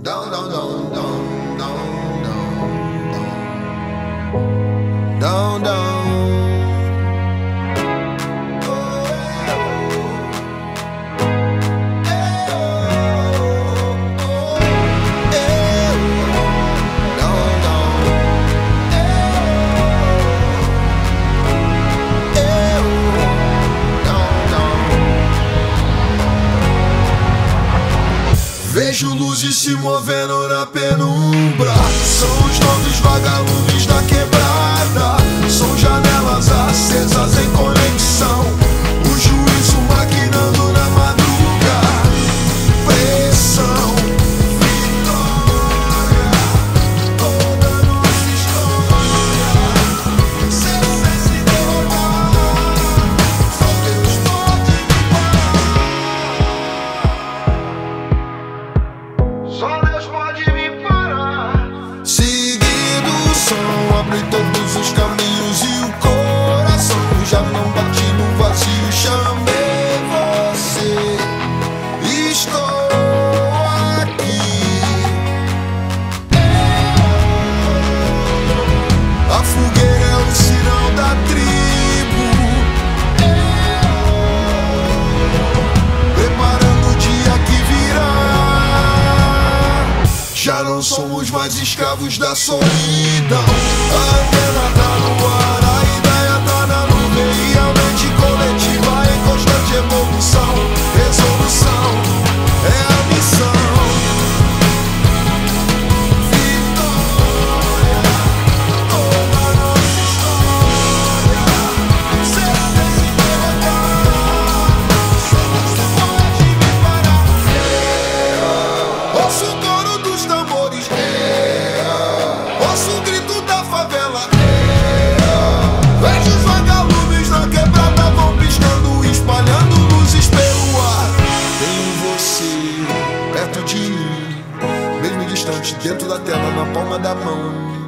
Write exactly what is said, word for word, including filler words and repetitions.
Down, down, down, down, down, down, down, down. Vejo luzes se movendo na penumbra. São os novos vagalumes da quebrada. São janelas acesas em conexão. O juízo maquinando na madruga. Pressão, vitória, toda nossa história. Sem se derrubar, só Deus pode me parar. Só Deus pode me parar. Seguindo o som, abre todos os caminhos e o coração já não bate no vazio. Chamei você, estou aqui. A fogueira é o sinal da tribo, preparando o dia que virá. Já não somos mais escravos da solidão. A antena tá no ar, a ideia tá na nuvem e a mente coletiva em constante evolução. Resolução é a missão. Vitória, toda nossa história. Será desse derrotar, só você pode me parar. Ouço o coro dos tambores, ouço o grito da favela. Vejo os vagalumes na quebrada, vão piscando, espalhando luzes pelo ar. Tenho você perto de mim, mesmo distante, dentro da tela, na palma da mão.